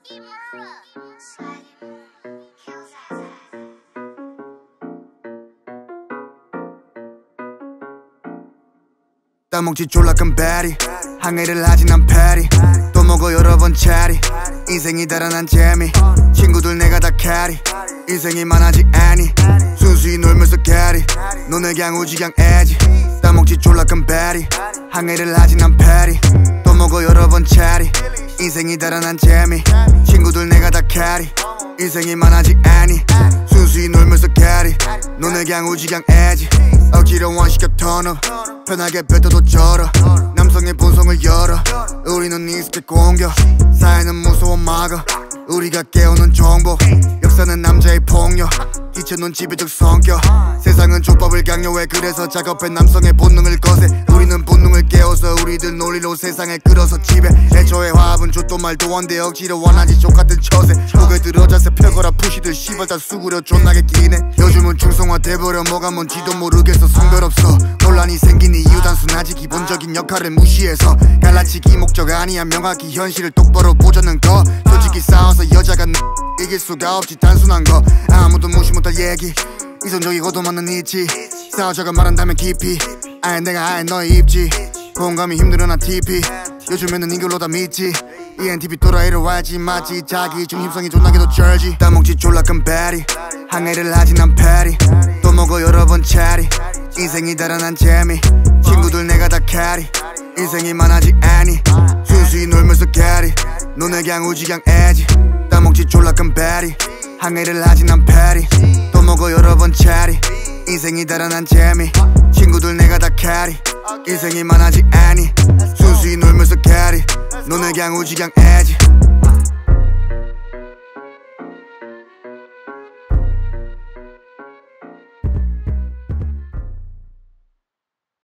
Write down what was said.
따먹지 졸라 큰 베리 항해를 하지 난 페리 또 먹어 여러 번 체리 인생이 달아난 재미 친구들 내가 다 캐리 인생이 많아지 애니 순수히 놀면서 캐리 너네 그냥 우지 그냥 애지 따먹지 졸라 큰 베리 항해를 하지 난 페리 또 먹어 여러 번 체리 인생이 달아난 재미 친구들 내가 다 캐리 인생이 많아지 애니 순수히 놀면서 캐리 너네 그냥 우지 그냥 애지 억지로 원시켜 턴업 편하게 뱉어도 절어 남성의 본성을 열어 우리는 익숙해 공격 사회는 무서워 막아 우리가 깨우는 정보 역사는 남자의 폭력 뒤쳐놓은 지배적 성격 세상은 족밥을 강요해 그래서 작업해 남성의 본능을 거세 우리는 본능을 깨워서 우리들 논리로 세상에 끌어서 지배 애초에 화합은 족도 말도 안돼 억지로 원하지 족같은 처세 고개 들어 자세 펴거라 푸시들 씨발 다 수그려 존나게 끼네 요즘은 중성화돼버려 뭐가 뭔지도 모르겠어 성별 없어 논란이 생긴 이유 단순하지 기본적인 역할을 무시해서 갈라치기 목적 아니야 명확히 현실을 똑바로 보자는 거 솔직히 싸워서 여자가 이길 수가 없지 단순한 거 아무도 무시 못할 얘기 이성적이고도 맞는 이치 싸우자가 말한다면 깊이 아예 내가 아예 너의 입지 공감이 힘들어 나 TP 요즘에는 이걸로 다 믿지 ENTP 또라이를 와야지 맞지 자기 중심성이 존나게도 절지 따먹지 졸라 큰 베리 항해를 하지 난 페리 또 먹어 여러 번 체리 인생이 달아난 재미 친구들 내가 다 캐리 인생이 많아지 애니 순수히 놀면서 캐리 너네 그냥 우지 그냥 애지 따먹지 졸라 큰 베리 항해를 하지 난 페리 또 먹어 여러 번 체리 인생이 달아난 재미 친구들 내가 다 캐리 인생이 많아지 애니 순수히 놀면서 캐리 너네 그냥 우지 그냥 애지